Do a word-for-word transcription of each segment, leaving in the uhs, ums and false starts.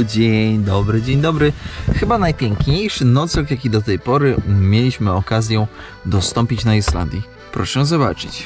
Dzień dobry, dzień dobry. Chyba najpiękniejszy nocleg, jaki do tej pory mieliśmy okazję dostąpić na Islandii. Proszę zobaczyć.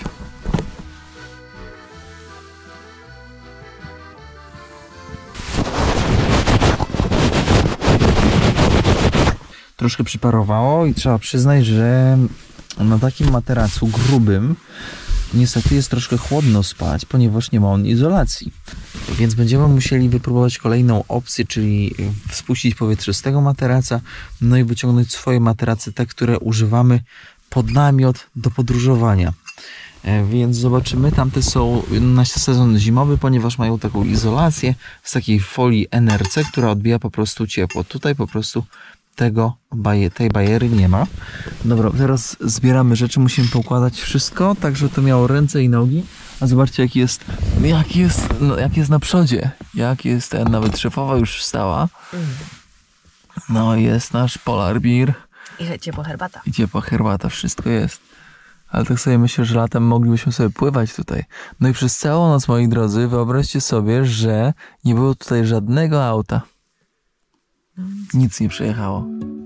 Troszkę przyparowało i trzeba przyznać, że na takim materacu grubym niestety jest troszkę chłodno spać, ponieważ nie ma on izolacji. Więc będziemy musieli wypróbować kolejną opcję, czyli spuścić powietrze z tego materaca, no i wyciągnąć swoje materace, te, które używamy pod namiot do podróżowania. Więc zobaczymy, tamte są na sezon zimowy, ponieważ mają taką izolację z takiej folii N R C, która odbija po prostu ciepło. Tutaj po prostu tego, tej bariery nie ma. Dobra, teraz zbieramy rzeczy, musimy poukładać wszystko, tak żeby to miało ręce i nogi. A zobaczcie, jaki jest, jak jest, no, jak jest na przodzie. Jak jest ten, nawet szefowa już wstała. No jest nasz Polar Beer. I ciepła herbata. I ciepła herbata, wszystko jest. Ale tak sobie myślę, że latem moglibyśmy sobie pływać tutaj. No i przez całą noc, moi drodzy, wyobraźcie sobie, że nie było tutaj żadnego auta. Nic nie przejechało.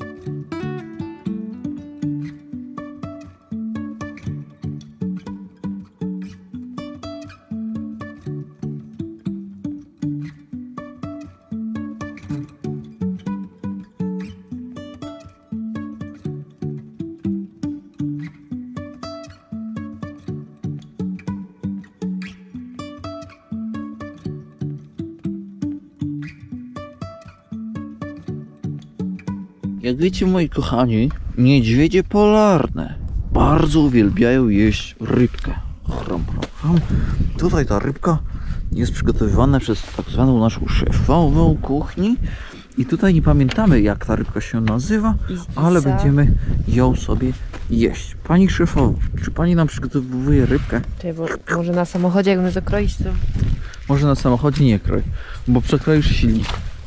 Jak wiecie, moi kochani, niedźwiedzie polarne bardzo uwielbiają jeść rybkę. Chrom, chrom, chrom. Tutaj ta rybka jest przygotowywana przez tak zwaną naszą szefową kuchni. I tutaj nie pamiętamy, jak ta rybka się nazywa, ale będziemy ją sobie jeść. Pani szefowo, czy pani nam przygotowuje rybkę? Czekaj, bo może na samochodzie, jak my to kroić, to... Może na samochodzie nie kroj, bo przekroisz silnik.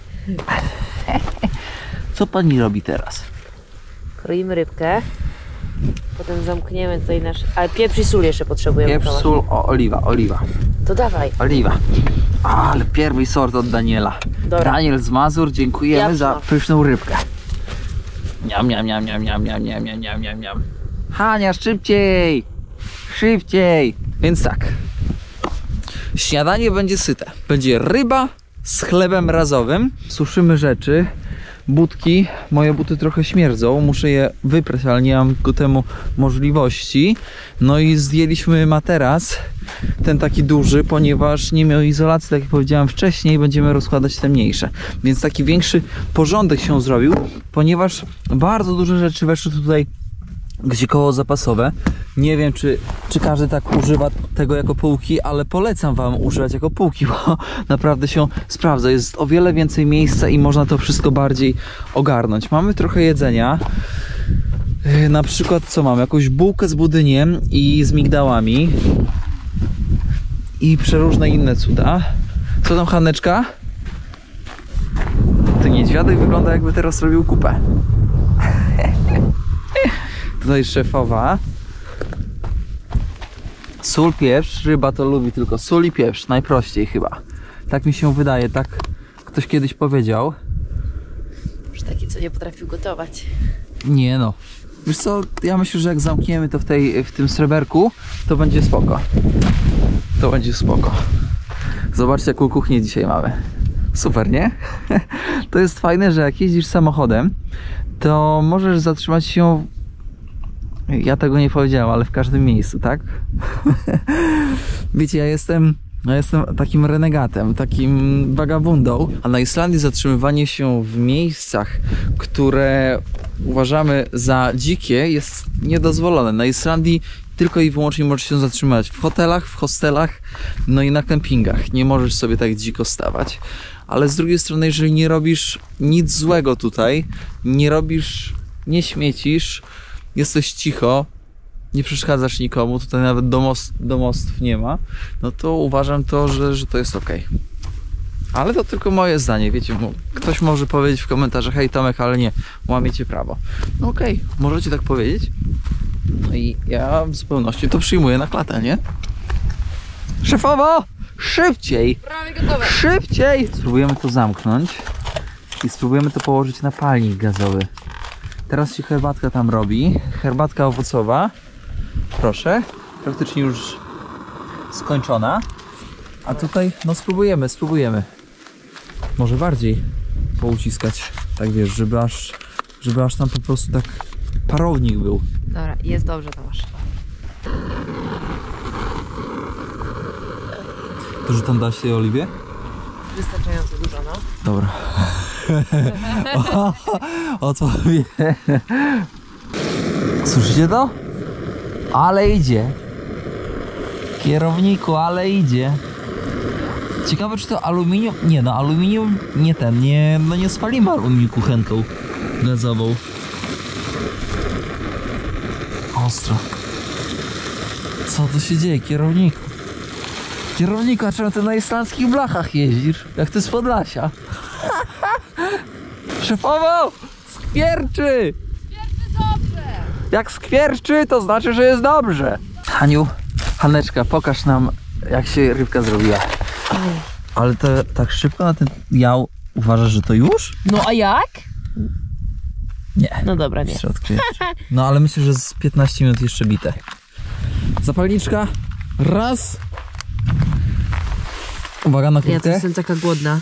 Co pani robi teraz? Kroimy rybkę. Potem zamkniemy tutaj nasz... Ale pieprz i sól jeszcze potrzebujemy. Pieprz, sól, o, oliwa, oliwa. To dawaj. Oliwa. Ale pierwszy sort od Daniela. Dobra. Daniel z Mazur, dziękujemy Ja za pyszną rybkę. Niam, niam, niam, niam, niam, niam, niam, niam, niam, niam, niam. Hania, szybciej! Szybciej! Więc tak. Śniadanie będzie syte. Będzie ryba z chlebem razowym. Suszymy rzeczy. Butki, moje buty trochę śmierdzą, muszę je wyprać, ale nie mam ku temu możliwości. No i zdjęliśmy materac, ten taki duży, ponieważ nie miał izolacji, tak jak powiedziałem wcześniej, będziemy rozkładać te mniejsze. Więc taki większy porządek się zrobił, ponieważ bardzo duże rzeczy weszły tutaj, gdzie koło zapasowe. Nie wiem, czy, czy każdy tak używa tego jako półki, ale polecam wam używać jako półki, bo naprawdę się sprawdza. Jest o wiele więcej miejsca i można to wszystko bardziej ogarnąć. Mamy trochę jedzenia. Na przykład co mamy? Jakąś bułkę z budyniem i z migdałami. I przeróżne inne cuda. Co tam, Haneczka? To niedźwiadek wygląda, jakby teraz robił kupę. Tutaj szefowa. Sól, pieprz. Ryba to lubi tylko sól i pieprz. Najprościej chyba. Tak mi się wydaje. Tak ktoś kiedyś powiedział. Już taki, co nie potrafił gotować. Nie no. Wiesz co, ja myślę, że jak zamkniemy to w, tej, w tym sreberku, to będzie spoko. To będzie spoko. Zobaczcie, jaką kuchnię dzisiaj mamy. Super, nie? To jest fajne, że jak jeździsz samochodem, to możesz zatrzymać się... Ja tego nie powiedziałem, ale w każdym miejscu, tak? Wiecie, ja jestem, ja jestem takim renegatem, takim vagabundą, a na Islandii zatrzymywanie się w miejscach, które uważamy za dzikie, jest niedozwolone. Na Islandii tylko i wyłącznie możesz się zatrzymywać w hotelach, w hostelach, no i na kempingach. Nie możesz sobie tak dziko stawać. Ale z drugiej strony, jeżeli nie robisz nic złego tutaj, nie robisz, nie śmiecisz, jesteś cicho, nie przeszkadzasz nikomu, tutaj nawet domost, domostw nie ma, no to uważam to, że, że to jest ok. Ale to tylko moje zdanie, wiecie, ktoś może powiedzieć w komentarzach: hej Tomek, ale nie, łamiecie prawo. No okej, okay, możecie tak powiedzieć. No i ja w zupełności to przyjmuję na klatę, nie? Szefowo! Szybciej! Prawie gotowe. Szybciej! Spróbujemy to zamknąć. i spróbujemy to położyć na palnik gazowy. Teraz się herbatka tam robi, herbatka owocowa, proszę, praktycznie już skończona, a tutaj no spróbujemy, spróbujemy. Może bardziej pouciskać, tak wiesz, żeby aż, żeby aż tam po prostu tak parownik był. Dobra, jest dobrze, Tomasz. To, że tam dasz tej oliwie? Wystarczająco dużo, no. Dobra. o, o co wie? Słyszycie to? Ale idzie. Kierowniku, ale idzie. Ciekawe, czy to aluminium... Nie no, aluminium nie ten, nie, no nie spalimy aluminium kuchenką gazową. Ostro. Co tu się dzieje, kierowniku? Kierowniku, a czemu ty na islandzkich blachach jeździsz? Jak ty z Podlasia? Szefowo! Skwierczy! Świetnie dobrze! Jak skwierczy, to znaczy, że jest dobrze. Haniu, Haneczka, pokaż nam, jak się rybka zrobiła. Ale to tak szybko na ten jał uważasz, że to już? No a jak? Nie. No dobra, nie. Jeszcze odkryjesz. No ale myślę, że z piętnaście minut jeszcze bite. Zapalniczka. Raz. Uwaga na Ja kurtkę. to jestem taka głodna.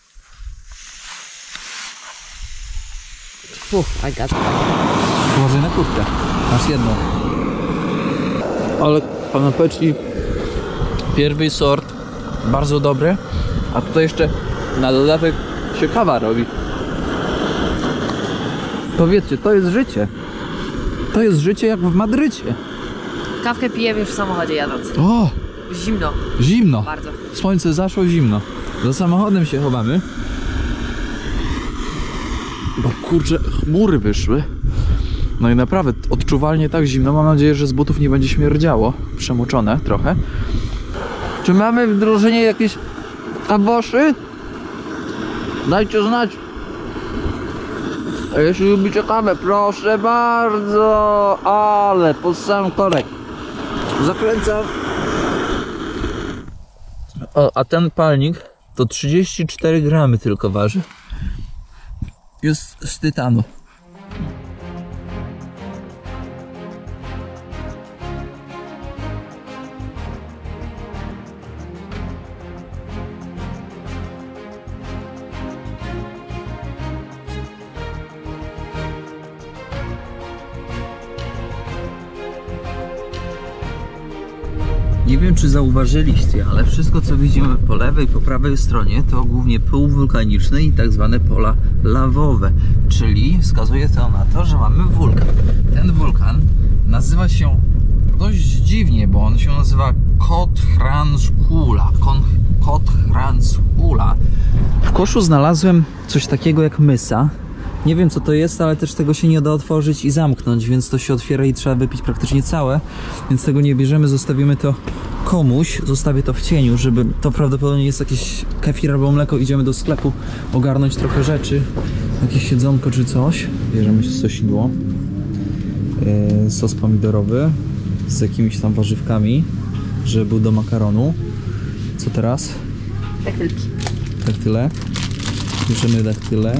Uff, I got it. Uważaj na kurtkę. Masz jedną. Ale panapeczki pierwszy sort. Bardzo dobry. A tutaj jeszcze na dodatek się kawa robi. Powiedzcie, to jest życie. To jest życie jak w Madrycie. Kawkę pijemy już w samochodzie jadąc. O! Zimno. Zimno. Bardzo. Słońce zaszło, zimno. Za samochodem się chowamy. Bo kurczę, chmury wyszły. No i naprawdę odczuwalnie tak zimno. Mam nadzieję, że z butów nie będzie śmierdziało. Przemoczone trochę. Czy mamy w drużynie jakieś aboszy? Dajcie znać. A jeśli lubicie kawę, proszę bardzo. Ale pod sam korek. Zakręcam. O, a ten palnik to trzydzieści cztery gramy tylko waży. Jest z tytanu. Nie wiem, czy zauważyliście, ale wszystko, co widzimy po lewej i po prawej stronie, to głównie pył wulkaniczny i tak zwane pola lawowe, czyli wskazuje to na to, że mamy wulkan. Ten wulkan nazywa się dość dziwnie, bo on się nazywa Kothranskula. Kothranskula. W koszu znalazłem coś takiego jak mysa. Nie wiem, co to jest, ale też tego się nie da otworzyć i zamknąć, więc to się otwiera i trzeba wypić praktycznie całe, więc tego nie bierzemy, zostawimy to komuś, zostawię to w cieniu, żeby to prawdopodobnie jest jakiś kefir albo mleko, idziemy do sklepu ogarnąć trochę rzeczy, jakieś siedzonko czy coś, bierzemy sosidło, yy, sos pomidorowy z jakimiś tam warzywkami, żeby był do makaronu. Co teraz? Daktylki. Daktyle. Bierzemy daktyle.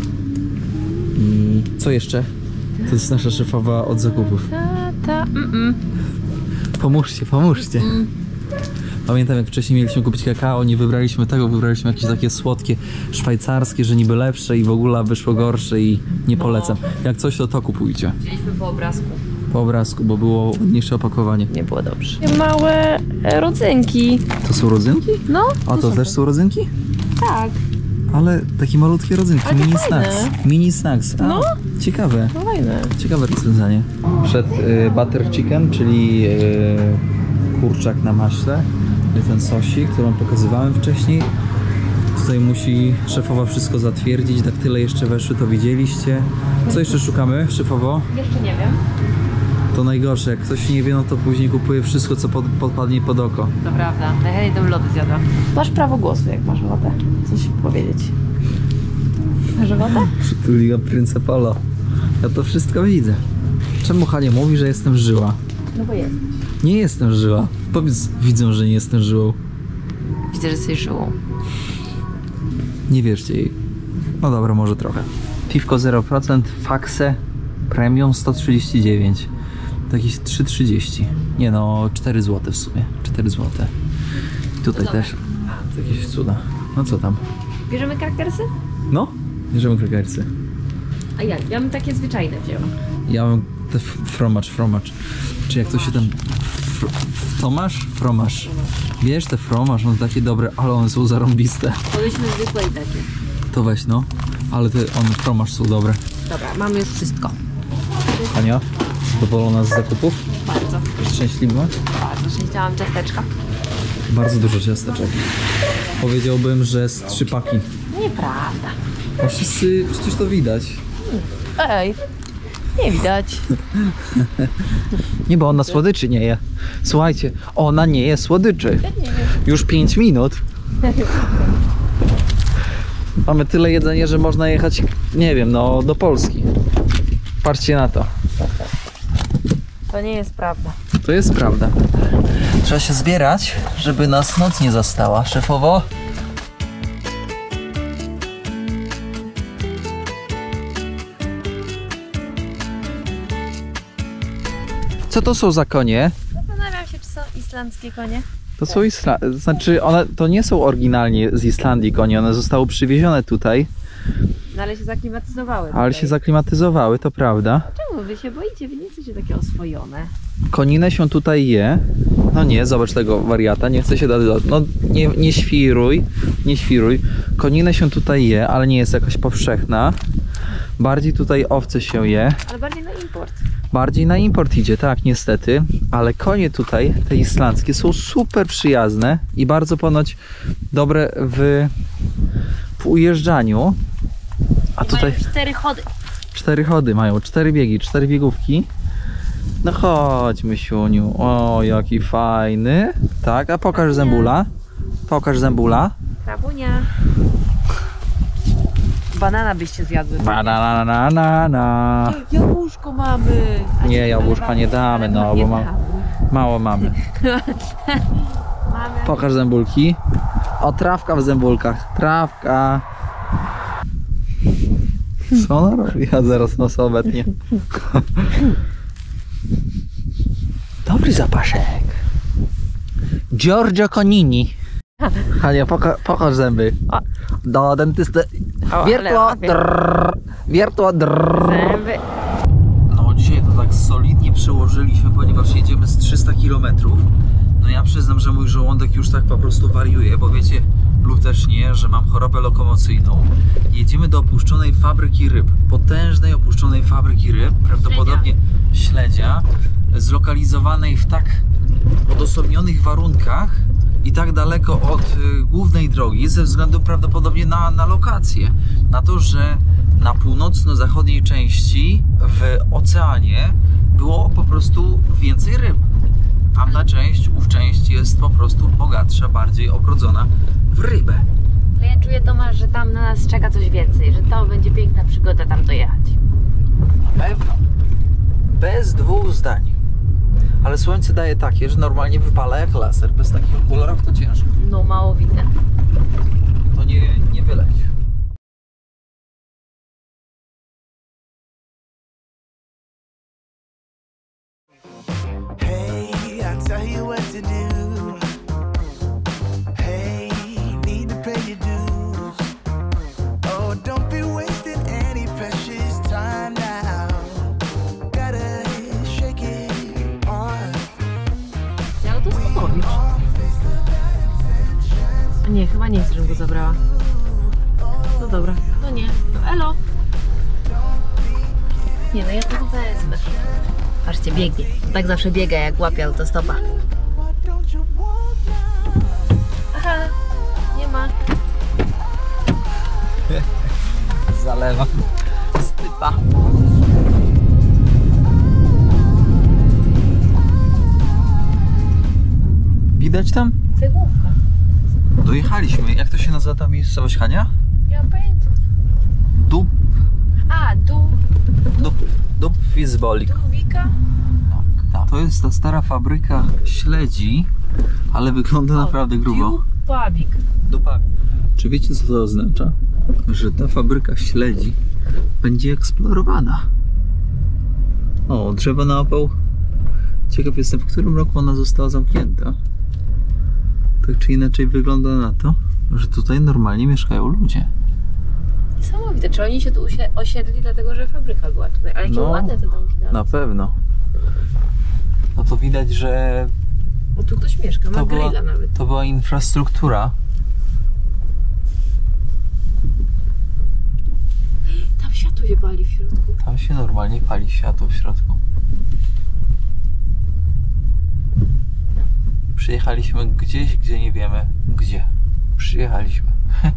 I co jeszcze? To jest nasza szefowa od zakupów. Ta, ta, mm, mm. Pomóżcie, pomóżcie. Mm. Pamiętam, jak wcześniej mieliśmy kupić kakao, nie wybraliśmy tego, wybraliśmy jakieś takie słodkie, szwajcarskie, że niby lepsze i w ogóle wyszło gorsze i nie polecam. Jak coś, to to kupujcie. Wzięliśmy po obrazku. Po obrazku, bo było ładniejsze opakowanie. Nie było dobrze. Małe e, rodzynki. To są rodzynki? No. A to też są rodzynki? Tak. Ale takie malutkie rodzynki, Ale to mini fajne. snacks. Mini snacks. A, No. Ciekawe. No fajne. Ciekawe rozwiązanie. Przed y, butter chicken, czyli y, kurczak na maśle. Ten sosik, który wam pokazywałem wcześniej. Tutaj musi szefowa wszystko zatwierdzić. Daktyle jeszcze weszły, to widzieliście. Co jeszcze szukamy, szefowo? Jeszcze nie wiem. To najgorsze, jak ktoś nie wie, no to później kupuje wszystko, co pod, podpadnie pod oko. To prawda. Najchętniej bym lody zjadła. Masz prawo głosu, jak masz ochotę coś powiedzieć. Masz ochotę? Przytuliła Pryncepolo. Ja to wszystko widzę. Czemu Hania mówi, że jestem żyła? No bo jest. Nie jestem żyła. Powiedz, widzą, że nie jestem żyłą. Widzę, że jesteś żyłą. Nie wierzcie jej. No dobra, może trochę. Piwko zero procent, Faxe Premium sto trzydzieści dziewięć. To jakieś trzy trzydzieści. Nie no, cztery złote w sumie. cztery złote. Tutaj też. To jakieś cuda. No co tam? Bierzemy krakersy? No, bierzemy krakersy. A jak? Ja bym takie zwyczajne wzięła. Ja mam te fromacz, fromacz. Czy jak to się tam... Fr Tomasz? Fromacz. Wiesz, te fromacz, one takie dobre, ale one są zarąbiste. Powiedzmy zwykłe i takie. To weź no. Ale te one fromacz są dobre. Dobra, mamy już wszystko. Ania, zadowolona z zakupów? Bardzo. Szczęśliwa? Bardzo szczęśliwałam ciasteczka. Bardzo dużo ciasteczek. Powiedziałbym, że z trzy paki. Nieprawda. No wszyscy, przecież to widać. Ej, nie widać. Nie, bo ona słodyczy nie je. Słuchajcie, ona nie je słodyczy. Ja nie wiem. Już pięć minut. Mamy tyle jedzenia, że można jechać, nie wiem, no do Polski. Patrzcie na to. To nie jest prawda. To jest prawda. Trzeba się zbierać, żeby nas noc nie zastała. Szefowo? Co to są za konie? Zastanawiam się, czy są islandzkie konie. To są Isla... Znaczy, one to nie są oryginalnie z Islandii konie, one zostały przywiezione tutaj, No ale się zaklimatyzowały. ale tutaj. się zaklimatyzowały, to prawda. Czemu wy się boicie? Wy nie jesteście takie oswojone. Koninę się tutaj je. No nie, zobacz tego wariata, nie chce się dać. No nie, nie świruj, nie świruj. Koninę się tutaj je, ale nie jest jakaś powszechna. Bardziej tutaj owce się je. Ale bardziej na import. Bardziej na import idzie, tak, niestety. Ale konie tutaj, te islandzkie, są super przyjazne i bardzo ponoć dobre w, w ujeżdżaniu. A I tutaj mają cztery chody. cztery chody mają, cztery biegi, cztery biegówki. No chodź, Mysiuniu. O, jaki fajny. Tak, a pokaż zębula. Pokaż zębula. Krabunia. Banana byście zjadły. Banana. Jabłuszko mamy. Nie, jabłuszka nie damy, no bo ma, mało mamy. Mamy. Pokaż zębulki. O, trawka w zębulkach. Trawka. Co ona robi? Ja zaraz nos obetnie. Dobry zapaszek. Giorgio Conini. Hania, poka pokaż zęby. O, do dentysty. O, Wiertło. ale łapię. Drrr, wiertło. Drrr. Zęby. No dzisiaj to tak solidnie przełożyliśmy, ponieważ jedziemy z trzysta kilometrów. No ja przyznam, że mój żołądek już tak po prostu wariuje, bo wiecie, lub też nie, że mam chorobę lokomocyjną. Jedziemy do opuszczonej fabryki ryb, potężnej opuszczonej fabryki ryb, prawdopodobnie śledzia, zlokalizowanej w tak odosobnionych warunkach i tak daleko od y, głównej drogi, ze względu prawdopodobnie na, na lokację, na to, że na północno-zachodniej części w oceanie było po prostu więcej ryb. Tamta część, ów część jest po prostu bogatsza, bardziej obrodzona w rybę. Ale ja czuję, Tomasz, że tam na nas czeka coś więcej, że to będzie piękna przygoda tam dojechać. Na pewno. Bez dwóch zdań. Ale słońce daje takie, że normalnie wypala jak laser. Bez takich okularów to ciężko. No mało widzę. To nie, nie wyleć. Hey, I tell you what to do. Hey, need to pay your dues. Oh, don't be wasting any precious time now. Gotta shake it off. Ja to spokojnie. Nie, chyba nie chcę, żebym go zabrała. No dobra, no nie. No elo. Nie, no ja to wezmę. Patrzcie, biegnie. Tak zawsze biega, jak łapie autostopa. Aha, nie ma. Zalewa. Stypa. Widać tam? Cegłówka. Dojechaliśmy. Jak to się nazywa ta miejscowość, Hania? Nie mam pojęcia. Dub, A, du... dub, dub Fizbolik. Duwika? Tak. To jest ta stara fabryka śledzi, ale wygląda naprawdę grubo. Dupawik. Dupa. Czy wiecie, co to oznacza? że ta fabryka śledzi będzie eksplorowana. O, drzewo na opał. Ciekaw jestem, w którym roku ona została zamknięta. Tak czy inaczej wygląda na to, że tutaj normalnie mieszkają ludzie. Niesamowite, czy oni się tu osiedli dlatego, że fabryka była tutaj, ale jakie No, ładne te domki dalej. Na pewno. No to widać, że O, tu ktoś mieszka, ma to była, grilla nawet. to była infrastruktura. Tam światło się pali w środku. Tam się normalnie pali światło w środku. Przyjechaliśmy gdzieś, gdzie nie wiemy gdzie. Przyjechaliśmy.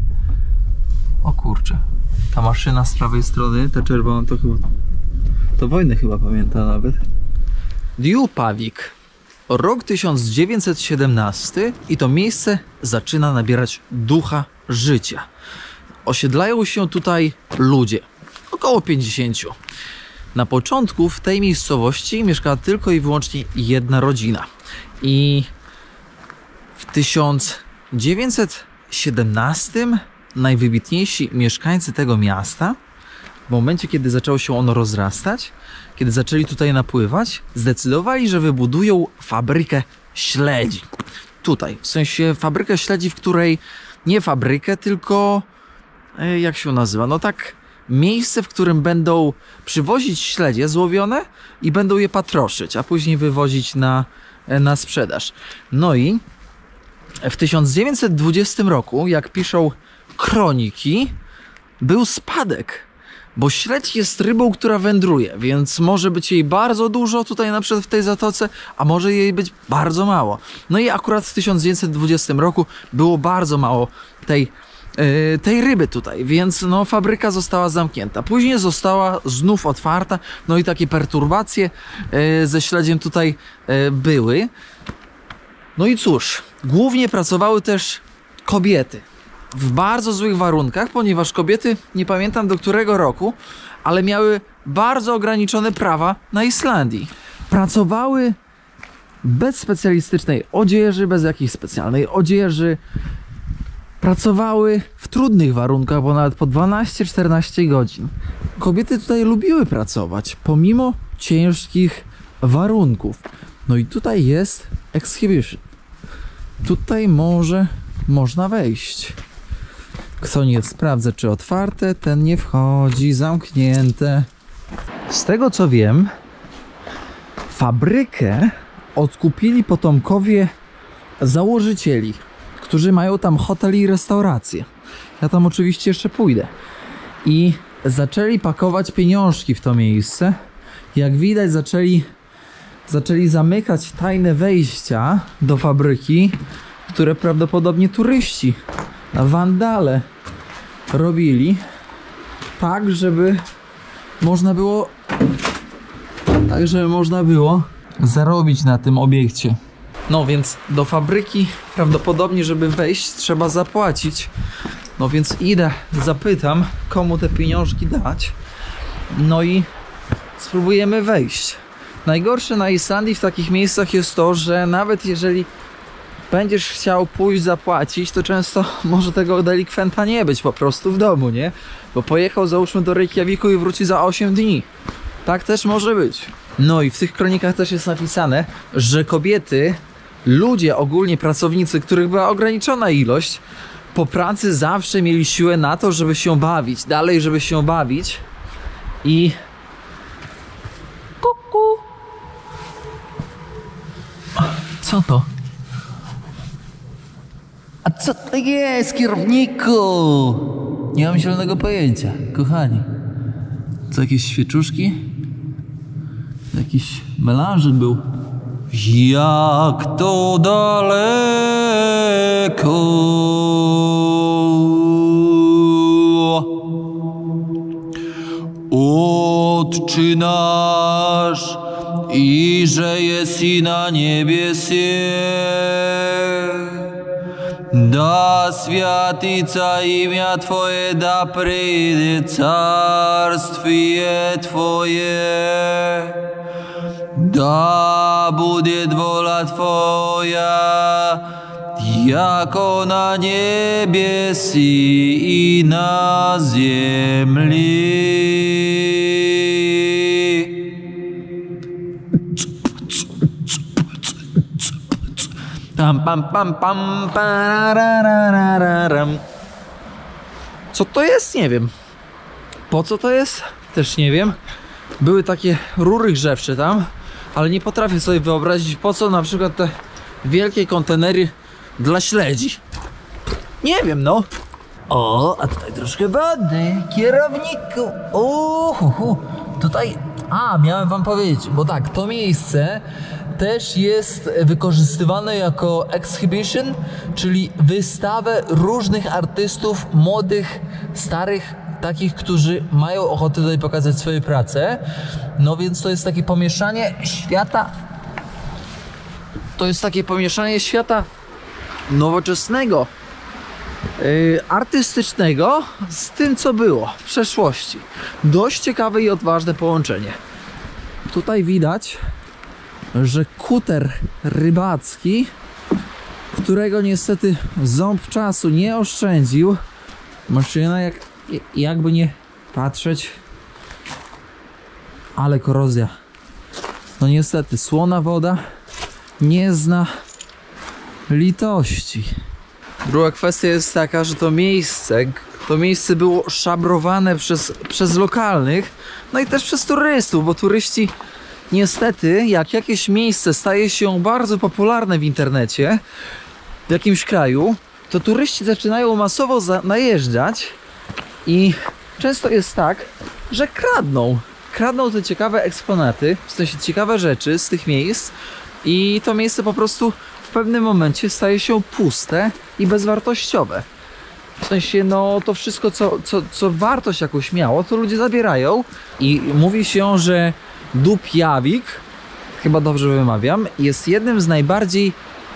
O kurczę. Ta maszyna z prawej strony, ta czerwona, to chyba... To wojnę chyba pamięta nawet. Diupawik. Rok tysiąc dziewięćset siedemnasty i to miejsce zaczyna nabierać ducha życia. Osiedlają się tutaj ludzie. Około pięćdziesięciu. Na początku w tej miejscowości mieszkała tylko i wyłącznie jedna rodzina. I w tysiąc dziewięćset siedemnastym najwybitniejsi mieszkańcy tego miasta, w momencie kiedy zaczęło się ono rozrastać, kiedy zaczęli tutaj napływać, zdecydowali, że wybudują fabrykę śledzi. Tutaj, w sensie fabrykę śledzi, w której nie fabrykę, tylko e, jak się nazywa, no tak, miejsce, w którym będą przywozić śledzie złowione i będą je patroszyć, a później wywozić na, na sprzedaż. No i w tysiąc dziewięćset dwudziestym roku, jak piszą kroniki, był spadek, bo śledź jest rybą, która wędruje, więc może być jej bardzo dużo tutaj na przykład w tej zatoce, a może jej być bardzo mało. No i akurat w tysiąc dziewięćset dwudziestym roku było bardzo mało tej, yy, tej ryby tutaj, więc no fabryka została zamknięta. Później została znów otwarta, no i takie perturbacje yy, ze śledziem tutaj yy, były. No i cóż, głównie pracowały też kobiety. W bardzo złych warunkach, ponieważ kobiety, nie pamiętam do którego roku, ale miały bardzo ograniczone prawa na Islandii. Pracowały bez specjalistycznej odzieży, bez jakiejś specjalnej odzieży. Pracowały w trudnych warunkach, bo nawet po dwanaście czternaście godzin. Kobiety tutaj lubiły pracować, pomimo ciężkich warunków. No i tutaj jest exhibition. Tutaj może można wejść. Kto nie sprawdza, czy otwarte, ten nie wchodzi, zamknięte. Z tego co wiem, fabrykę odkupili potomkowie założycieli, którzy mają tam hotel i restaurację. Ja tam oczywiście jeszcze pójdę. I zaczęli pakować pieniążki w to miejsce. Jak widać, zaczęli, zaczęli zamykać tajne wejścia do fabryki, które prawdopodobnie turyści, wandale robili, tak żeby można było tak żeby można było zarobić na tym obiekcie. No więc do fabryki prawdopodobnie, żeby wejść, trzeba zapłacić. No więc idę, zapytam, komu te pieniążki dać. No i spróbujemy wejść. Najgorsze na Islandii w takich miejscach jest to, że nawet jeżeli będziesz chciał pójść zapłacić, to często może tego delikwenta nie być po prostu w domu, nie? Bo pojechał załóżmy do Reykjaviku i wróci za osiem dni. Tak też może być. No i w tych kronikach też jest napisane, że kobiety, ludzie ogólnie, pracownicy, których była ograniczona ilość, po pracy zawsze mieli siłę na to, żeby się bawić, dalej żeby się bawić i kuku. Co to? A co to jest, kierowniku? Nie mam zielonego pojęcia, kochani. Co, jakieś świeczuszki? Jakiś melanżyk był. Jak to daleko Otczy nasz, i że jest i na niebiesie, da światica imię Twoje, da przyjdzie carstwie Twoje, da bude wola Twoja, jako na niebiesi i na ziemi. Pam, pam, pam, pam, parararararam. Co to jest? Nie wiem. Po co to jest? Też nie wiem. Były takie rury grzewcze tam, ale nie potrafię sobie wyobrazić, po co na przykład te wielkie kontenery dla śledzi. Nie wiem, no. O, a tutaj troszkę wody, kierowniku. Uhuhu. Tutaj, a miałem wam powiedzieć, bo tak, to miejsce też jest wykorzystywane jako exhibition, czyli wystawę różnych artystów, młodych, starych, takich, którzy mają ochotę tutaj pokazać swoje prace. No więc to jest takie pomieszanie świata. To jest takie pomieszanie świata nowoczesnego, yy, artystycznego z tym, co było w przeszłości. Dość ciekawe i odważne połączenie. Tutaj widać, że kuter rybacki, którego niestety ząb czasu nie oszczędził. Maszyna, jak, jakby nie patrzeć, ale korozja. No niestety, słona woda nie zna litości. Druga kwestia jest taka, że to miejsce, to miejsce było szabrowane przez, przez lokalnych, no i też przez turystów, bo turyści niestety, jak jakieś miejsce staje się bardzo popularne w internecie, w jakimś kraju, to turyści zaczynają masowo najeżdżać i często jest tak, że kradną. Kradną te ciekawe eksponaty, w sensie ciekawe rzeczy z tych miejsc i to miejsce po prostu w pewnym momencie staje się puste i bezwartościowe. W sensie, no to wszystko, co, co, co wartość jakąś miało, to ludzie zabierają i mówi się, że Dubjawik, chyba dobrze wymawiam, jest jednym z najbardziej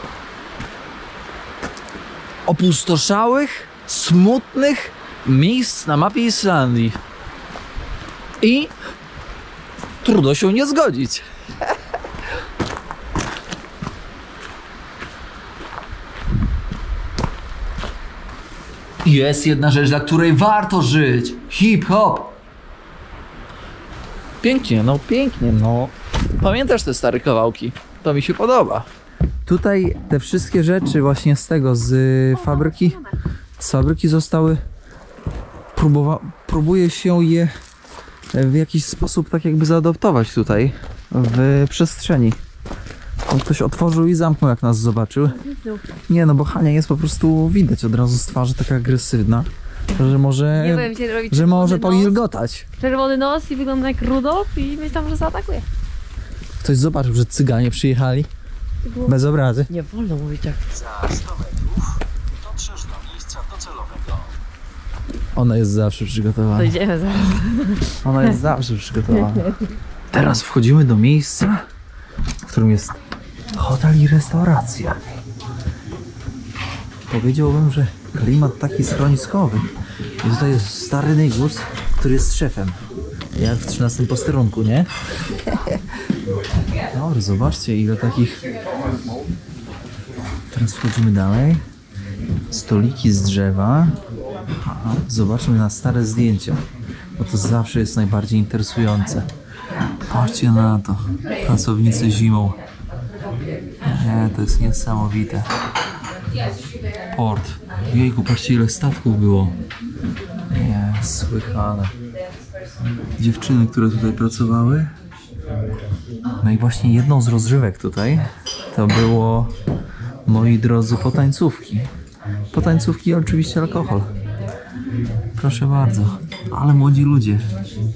opustoszałych, smutnych miejsc na mapie Islandii. I trudno się nie zgodzić. Jest jedna rzecz, dla której warto żyć. Hip-hop. Pięknie, no pięknie, no. Pamiętasz te stare kawałki? To mi się podoba. Tutaj te wszystkie rzeczy właśnie z tego, z fabryki, z fabryki zostały, próbowa próbuje się je w jakiś sposób tak jakby zaadoptować tutaj w przestrzeni. On ktoś otworzył i zamknął, jak nas zobaczył. Nie, no bo Hania jest po prostu, widać od razu z twarzy taka agresywna, że może, Nie wiem, się robić że może czerwony nos. polilgotać. Czerwony nos i wygląda jak Rudolf i myślałam, że zaatakuje. Ktoś zobaczył, że cyganie przyjechali. Bez obrazy. Nie wolno mówić tak. Za sto metrów dotrzesz do miejsca docelowego. Ona jest zawsze przygotowana. To idziemy zaraz. Ona jest zawsze przygotowana. Teraz wchodzimy do miejsca, w którym jest hotel i restauracja. Powiedziałbym, że klimat taki schroniskowy. I tutaj jest stary Nygus, który jest szefem. Jak w trzynastym posterunku, nie? Dobra, zobaczcie, ile takich... Teraz wchodzimy dalej. Stoliki z drzewa. Aha, zobaczmy na stare zdjęcia, bo to zawsze jest najbardziej interesujące. Patrzcie na to. Pracownicy zimą. Nie, to jest niesamowite. Port. Jejku, patrzcie, ile statków było. Nie, słychane. Dziewczyny, które tutaj pracowały. No i właśnie jedną z rozrywek tutaj to było, moi drodzy, potańcówki. Potańcówki i oczywiście alkohol. Proszę bardzo. Ale młodzi ludzie.